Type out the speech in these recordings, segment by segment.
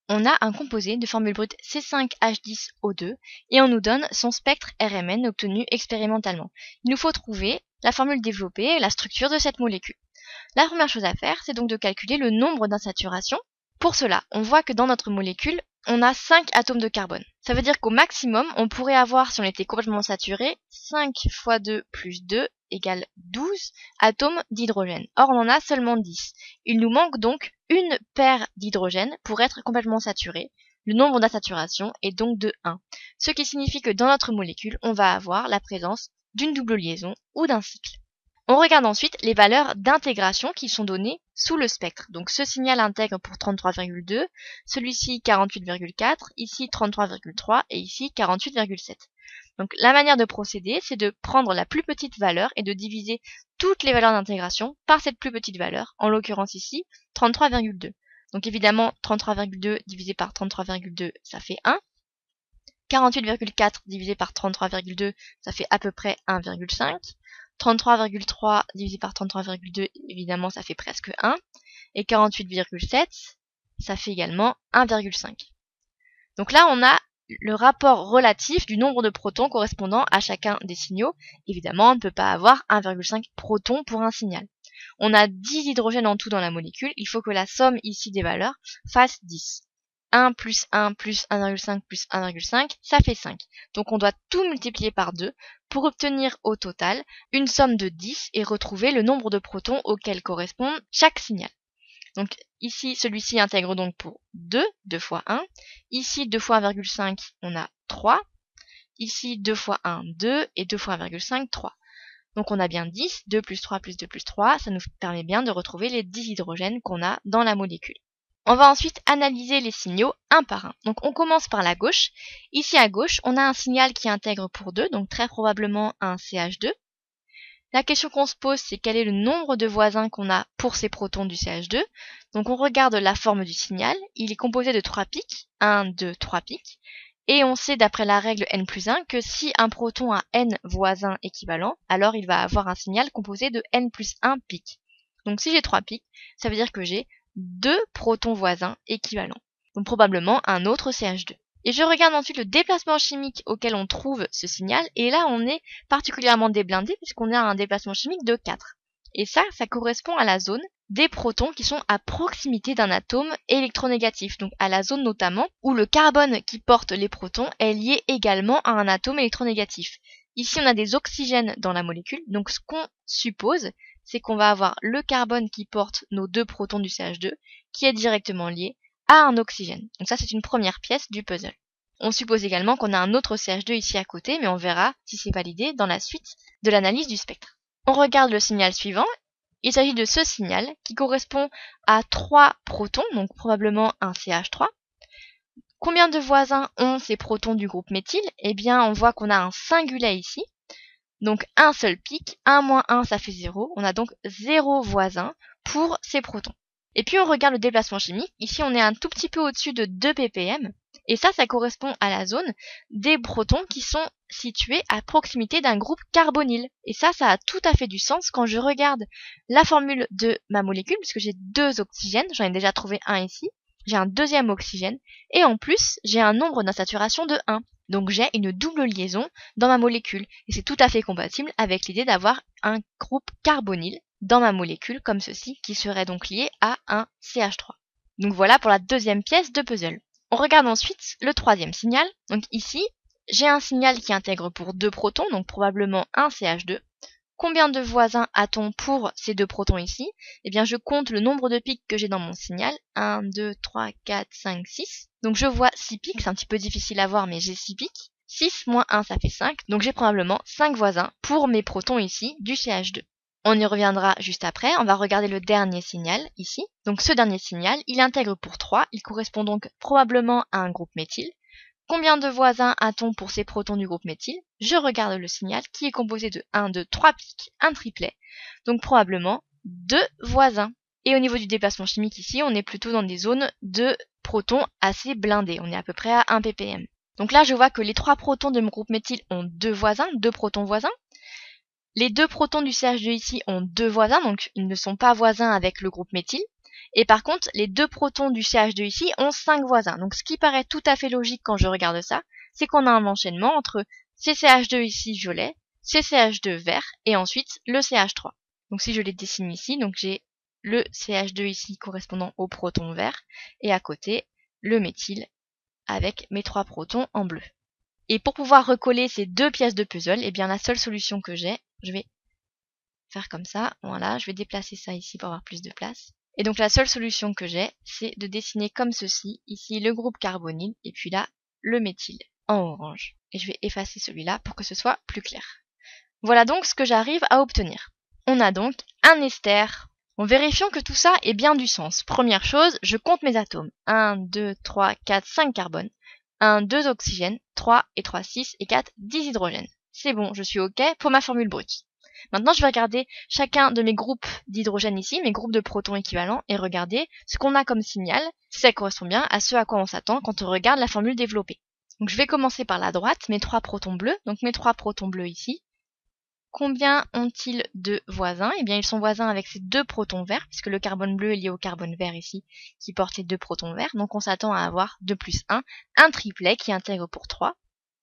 on a un composé de formule brute C5H10O2 et on nous donne son spectre RMN obtenu expérimentalement. Il nous faut trouver la formule développée et la structure de cette molécule. La première chose à faire, c'est donc de calculer le nombre d'insaturations. Pour cela, on voit que dans notre molécule, on a 5 atomes de carbone. Ça veut dire qu'au maximum, on pourrait avoir, si on était complètement saturé, 5 fois 2 plus 2 égale 12 atomes d'hydrogène. Or, on en a seulement 10. Il nous manque donc une paire d'hydrogène pour être complètement saturé. Le nombre d'insaturations est donc de 1. Ce qui signifie que dans notre molécule, on va avoir la présence d'une double liaison ou d'un cycle. On regarde ensuite les valeurs d'intégration qui sont données sous le spectre. Donc ce signal intègre pour 33,2, celui-ci 48,4, ici 33,3 et ici 48,7. Donc la manière de procéder, c'est de prendre la plus petite valeur et de diviser toutes les valeurs d'intégration par cette plus petite valeur, en l'occurrence ici 33,2. Donc évidemment 33,2 divisé par 33,2, ça fait 1. 48,4 divisé par 33,2, ça fait à peu près 1,5. 33,3 divisé par 33,2, évidemment, ça fait presque 1. Et 48,7, ça fait également 1,5. Donc là, on a le rapport relatif du nombre de protons correspondant à chacun des signaux. Évidemment, on ne peut pas avoir 1,5 protons pour un signal. On a 10 hydrogènes en tout dans la molécule. Il faut que la somme ici des valeurs fasse 10. 1 plus 1 plus 1,5 plus 1,5, ça fait 5. Donc on doit tout multiplier par 2 pour obtenir au total une somme de 10 et retrouver le nombre de protons auxquels correspond chaque signal. Donc ici, celui-ci intègre donc pour 2, 2 fois 1. Ici, 2 fois 1,5, on a 3. Ici, 2 fois 1, 2. Et 2 fois 1,5, 3. Donc on a bien 10, 2 plus 3 plus 2 plus 3. Ça nous permet bien de retrouver les 10 hydrogènes qu'on a dans la molécule. On va ensuite analyser les signaux un par un. Donc on commence par la gauche. Ici à gauche, on a un signal qui intègre pour 2, donc très probablement un CH2. La question qu'on se pose, c'est quel est le nombre de voisins qu'on a pour ces protons du CH2. Donc on regarde la forme du signal. Il est composé de 3 pics, 1, 2, 3 pics. Et on sait d'après la règle n plus 1 que si un proton a n voisins équivalents, alors il va avoir un signal composé de n plus 1 pics. Donc si j'ai 3 pics, ça veut dire que j'ai 2 protons voisins équivalents, donc probablement un autre CH2. Et je regarde ensuite le déplacement chimique auquel on trouve ce signal, et là on est particulièrement déblindé puisqu'on a un déplacement chimique de 4. Et ça correspond à la zone des protons qui sont à proximité d'un atome électronégatif, donc à la zone notamment où le carbone qui porte les protons est lié également à un atome électronégatif. Ici on a des oxygènes dans la molécule, donc ce qu'on suppose, c'est qu'on va avoir le carbone qui porte nos 2 protons du CH2 qui est directement lié à un oxygène. Donc ça, c'est une première pièce du puzzle. On suppose également qu'on a un autre CH2 ici à côté, mais on verra si c'est validé dans la suite de l'analyse du spectre. On regarde le signal suivant. Il s'agit de ce signal qui correspond à 3 protons, donc probablement un CH3. Combien de voisins ont ces protons du groupe méthyle? Eh bien, on voit qu'on a un singulet ici. Donc un seul pic, 1 moins 1 ça fait 0, on a donc 0 voisin pour ces protons. Et puis on regarde le déplacement chimique, ici on est un tout petit peu au-dessus de 2 ppm, et ça correspond à la zone des protons qui sont situés à proximité d'un groupe carbonyle. Et ça a tout à fait du sens quand je regarde la formule de ma molécule, puisque j'ai 2 oxygènes, j'en ai déjà trouvé un ici, j'ai un deuxième oxygène, et en plus j'ai un nombre d'insaturation de 1. Donc j'ai une double liaison dans ma molécule. Et c'est tout à fait compatible avec l'idée d'avoir un groupe carbonyle dans ma molécule, comme ceci, qui serait donc lié à un CH3. Donc voilà pour la deuxième pièce de puzzle. On regarde ensuite le troisième signal. Donc ici, j'ai un signal qui intègre pour 2 protons, donc probablement un CH2. Combien de voisins a-t-on pour ces 2 protons ici? Eh bien, je compte le nombre de pics que j'ai dans mon signal. 1, 2, 3, 4, 5, 6. Donc je vois 6 pics, c'est un petit peu difficile à voir, mais j'ai 6 pics. 6 moins 1, ça fait 5. Donc j'ai probablement 5 voisins pour mes protons ici du CH2. On y reviendra juste après. On va regarder le dernier signal ici. Donc ce dernier signal, il intègre pour 3. Il correspond donc probablement à un groupe méthyle. Combien de voisins a-t-on pour ces protons du groupe méthyle? Je regarde le signal qui est composé de 1, 2, 3 pics, un triplet. Donc probablement 2 voisins. Et au niveau du déplacement chimique ici, on est plutôt dans des zones de protons assez blindés. On est à peu près à 1 ppm. Donc là, je vois que les 3 protons de mon groupe méthyle ont 2 voisins, 2 protons voisins. Les 2 protons du CH2 ici ont 2 voisins, donc ils ne sont pas voisins avec le groupe méthyle. Et par contre, les 2 protons du CH2 ici ont 5 voisins. Donc ce qui paraît tout à fait logique quand je regarde ça, c'est qu'on a un enchaînement entre CCH2 ici violet, CCH2 vert, et ensuite le CH3. Donc si je les dessine ici, donc j'ai le CH2 ici correspondant au proton vert, et à côté, le méthyle avec mes 3 protons en bleu. Et pour pouvoir recoller ces 2 pièces de puzzle, eh bien la seule solution que j'ai, je vais faire comme ça, voilà, je vais déplacer ça ici pour avoir plus de place. Et donc la seule solution que j'ai, c'est de dessiner comme ceci, ici le groupe carbonyle, et puis là, le méthyle en orange. Et je vais effacer celui-là pour que ce soit plus clair. Voilà donc ce que j'arrive à obtenir. On a donc un ester. En vérifiant que tout ça ait bien du sens. Première chose, je compte mes atomes. 1, 2, 3, 4, 5 carbone. 1, 2 oxygène, 3 et 3, 6 et 4, 10 hydrogène. C'est bon, je suis OK pour ma formule brute. Maintenant, je vais regarder chacun de mes groupes d'hydrogène ici, mes groupes de protons équivalents, et regarder ce qu'on a comme signal, si ça correspond bien à ce à quoi on s'attend quand on regarde la formule développée. Donc je vais commencer par la droite, mes 3 protons bleus, donc mes 3 protons bleus ici. Combien ont-ils de voisins? Eh bien, ils sont voisins avec ces 2 protons verts, puisque le carbone bleu est lié au carbone vert ici, qui porte les 2 protons verts. Donc on s'attend à avoir 2 plus 1, un triplet qui intègre pour 3.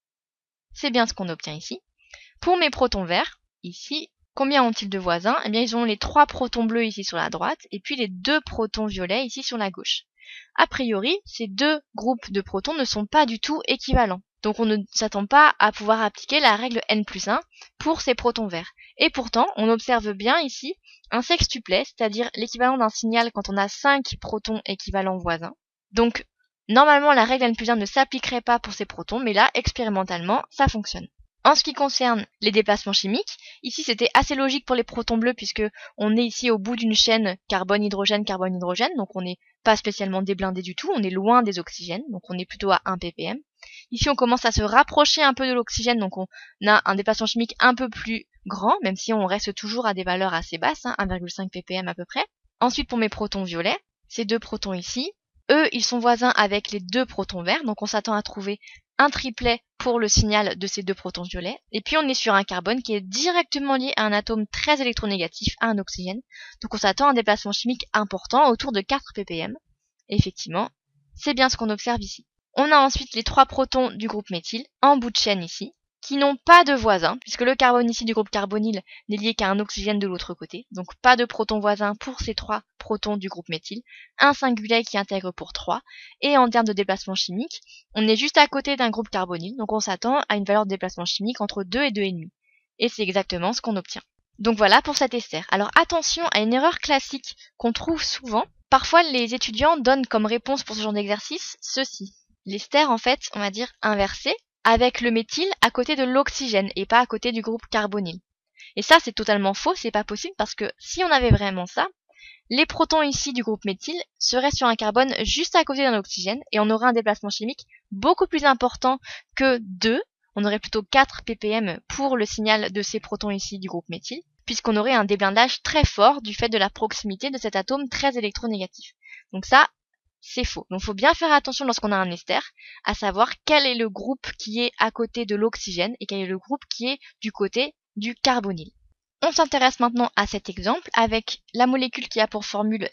C'est bien ce qu'on obtient ici. Pour mes protons verts, ici, combien ont-ils de voisins? Eh bien, ils ont les 3 protons bleus ici sur la droite, et puis les 2 protons violets ici sur la gauche. A priori, ces 2 groupes de protons ne sont pas du tout équivalents. Donc on ne s'attend pas à pouvoir appliquer la règle n plus 1 pour ces protons verts. Et pourtant, on observe bien ici un sextuplet, c'est-à-dire l'équivalent d'un signal quand on a 5 protons équivalents voisins. Donc, normalement, la règle n plus 1 ne s'appliquerait pas pour ces protons, mais là, expérimentalement, ça fonctionne. En ce qui concerne les déplacements chimiques, ici c'était assez logique pour les protons bleus puisque on est ici au bout d'une chaîne carbone-hydrogène, carbone-hydrogène, donc on n'est pas spécialement déblindé du tout, on est loin des oxygènes, donc on est plutôt à 1 ppm. Ici on commence à se rapprocher un peu de l'oxygène, donc on a un déplacement chimique un peu plus grand, même si on reste toujours à des valeurs assez basses, 1,5 ppm à peu près. Ensuite pour mes protons violets, ces 2 protons ici, eux ils sont voisins avec les 2 protons verts, donc on s'attend à trouver un triplet pour le signal de ces 2 protons violets. Et puis on est sur un carbone qui est directement lié à un atome très électronégatif, à un oxygène. Donc on s'attend à un déplacement chimique important autour de 4 ppm. Et effectivement, c'est bien ce qu'on observe ici. On a ensuite les 3 protons du groupe méthyle, en bout de chaîne ici, qui n'ont pas de voisins, puisque le carbone ici du groupe carbonyle n'est lié qu'à un oxygène de l'autre côté. Donc pas de protons voisins pour ces 3 protons du groupe méthyle, un singulet qui intègre pour 3, et en termes de déplacement chimique, on est juste à côté d'un groupe carbonyle, donc on s'attend à une valeur de déplacement chimique entre 2 et 2,5. Et c'est exactement ce qu'on obtient. Donc voilà pour cet ester. Alors attention à une erreur classique qu'on trouve souvent. Parfois les étudiants donnent comme réponse pour ce genre d'exercice ceci. L'ester en fait, on va dire inversé, avec le méthyle à côté de l'oxygène et pas à côté du groupe carbonyle. Et ça c'est totalement faux, c'est pas possible parce que si on avait vraiment ça, les protons ici du groupe méthyle seraient sur un carbone juste à côté d'un oxygène et on aurait un déplacement chimique beaucoup plus important que 2, on aurait plutôt 4 ppm pour le signal de ces protons ici du groupe méthyle, puisqu'on aurait un déblindage très fort du fait de la proximité de cet atome très électronégatif. Donc ça, c'est faux. Donc il faut bien faire attention lorsqu'on a un ester, à savoir quel est le groupe qui est à côté de l'oxygène et quel est le groupe qui est du côté du carbonyle. On s'intéresse maintenant à cet exemple avec la molécule qui a pour formule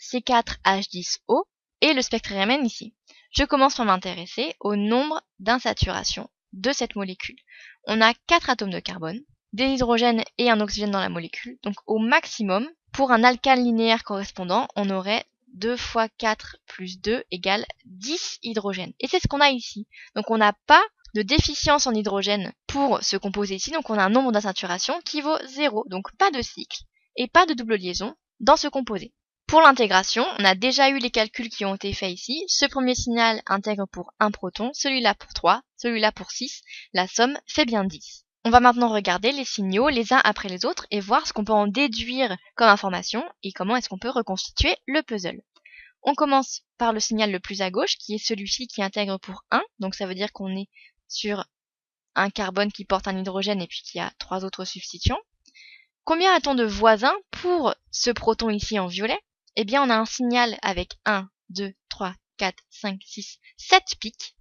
C4H10O et le spectre RMN ici. Je commence par m'intéresser au nombre d'insaturations de cette molécule. On a 4 atomes de carbone, des hydrogènes et un oxygène dans la molécule. Donc au maximum, pour un alcane linéaire correspondant, on aurait 2 fois 4 plus 2 égale 10 hydrogènes. Et c'est ce qu'on a ici. Donc on n'a pas de déficience en hydrogène pour ce composé ici, donc on a un nombre d'insaturations qui vaut 0, donc pas de cycle et pas de double liaison dans ce composé. Pour l'intégration, on a déjà eu les calculs qui ont été faits ici. Ce premier signal intègre pour 1 proton, celui-là pour 3, celui-là pour 6, la somme fait bien 10. On va maintenant regarder les signaux les uns après les autres et voir ce qu'on peut en déduire comme information et comment est-ce qu'on peut reconstituer le puzzle. On commence par le signal le plus à gauche, qui est celui-ci qui intègre pour 1, donc ça veut dire qu'on est sur un carbone qui porte un hydrogène et puis qui a 3 autres substituants. Combien a-t-on de voisins pour ce proton ici en violet? Eh bien, on a un signal avec 1, 2, 3, 4, 5, 6, 7 pics.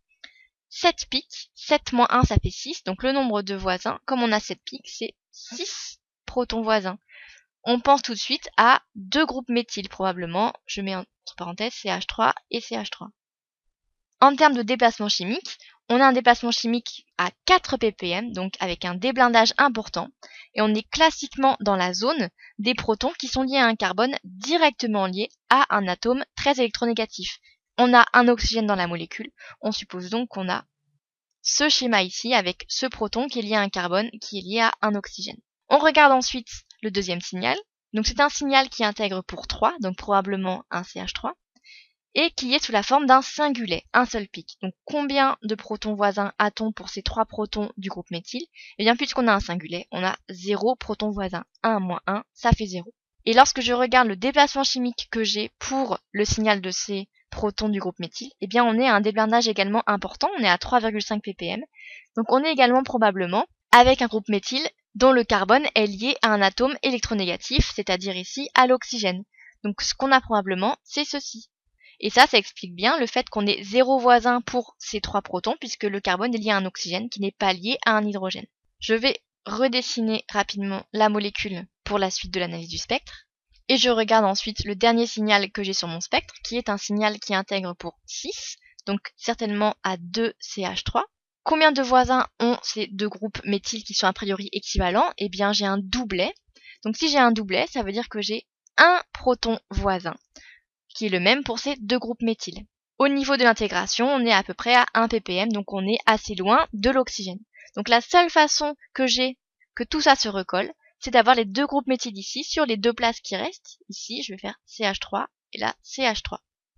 7 pics, 7 moins 1, ça fait 6. Donc le nombre de voisins, comme on a 7 pics, c'est 6 protons voisins. on pense tout de suite à deux groupes méthyl probablement. Je mets entre parenthèses CH3 et CH3. En termes de déplacement chimique, on a un déplacement chimique à 4 ppm, donc avec un déblindage important, et on est classiquement dans la zone des protons qui sont liés à un carbone directement lié à un atome très électronégatif. On a un oxygène dans la molécule, on suppose donc qu'on a ce schéma ici avec ce proton qui est lié à un carbone qui est lié à un oxygène. On regarde ensuite le deuxième signal, donc c'est un signal qui intègre pour 3, donc probablement un CH3, et qui est sous la forme d'un singulet, un seul pic. Donc combien de protons voisins a-t-on pour ces 3 protons du groupe méthyle? Eh bien puisqu'on a un singulet, on a 0 protons voisins. 1 moins 1, ça fait 0. Et lorsque je regarde le déplacement chimique que j'ai pour le signal de ces protons du groupe méthyle, eh bien on est à un déblindage également important, on est à 3,5 ppm. Donc on est également probablement avec un groupe méthyle dont le carbone est lié à un atome électronégatif, c'est-à-dire ici à l'oxygène. Donc ce qu'on a probablement, c'est ceci. Et ça explique bien le fait qu'on ait 0 voisin pour ces 3 protons, puisque le carbone est lié à un oxygène qui n'est pas lié à un hydrogène. Je vais redessiner rapidement la molécule pour la suite de l'analyse du spectre. Et je regarde ensuite le dernier signal que j'ai sur mon spectre, qui est un signal qui intègre pour 6, donc certainement à 2 CH3. Combien de voisins ont ces deux groupes méthyl qui sont a priori équivalents? Eh bien j'ai un doublet. Donc si j'ai un doublet, ça veut dire que j'ai un proton voisin, qui est le même pour ces deux groupes méthyl. Au niveau de l'intégration, on est à peu près à 1 ppm, donc on est assez loin de l'oxygène. Donc la seule façon que j'ai que tout ça se recolle, c'est d'avoir les deux groupes méthyl ici sur les deux places qui restent. Ici, je vais faire CH3 et là CH3.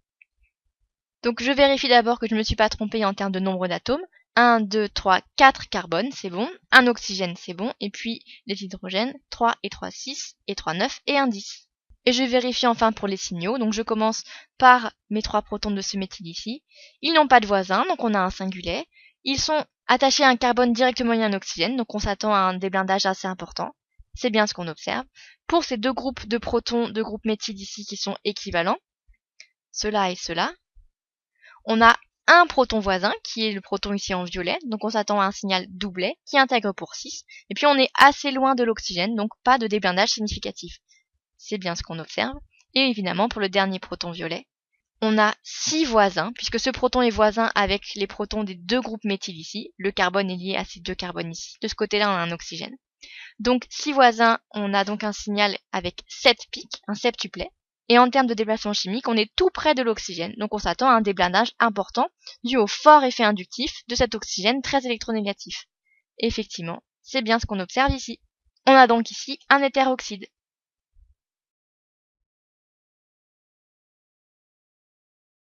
Donc je vérifie d'abord que je ne me suis pas trompée en termes de nombre d'atomes. 1, 2, 3, 4 carbones, c'est bon. Un oxygène, c'est bon. Et puis les hydrogènes, 3 et 3, 6 et 3, 9 et 1, 10. Et je vérifie enfin pour les signaux. Donc je commence par mes 3 protons de ce méthyle ici. Ils n'ont pas de voisins, donc on a un singulet. Ils sont attachés à un carbone directement lié à un oxygène, donc on s'attend à un déblindage assez important. C'est bien ce qu'on observe. Pour ces deux groupes de protons, de groupes méthyl ici qui sont équivalents, cela et cela, on a un proton voisin, qui est le proton ici en violet, donc on s'attend à un signal doublet qui intègre pour 6, et puis on est assez loin de l'oxygène, donc pas de déblindage significatif. C'est bien ce qu'on observe. Et évidemment, pour le dernier proton violet, on a 6 voisins, puisque ce proton est voisin avec les protons des deux groupes méthyl ici. Le carbone est lié à ces deux carbones ici. De ce côté-là, on a un oxygène. Donc 6 voisins, on a donc un signal avec 7 pics, un septuplet. Et en termes de déplacement chimique, on est tout près de l'oxygène, donc on s'attend à un déblindage important dû au fort effet inductif de cet oxygène très électronégatif. Et effectivement, c'est bien ce qu'on observe ici. On a donc ici un hétéroxyde.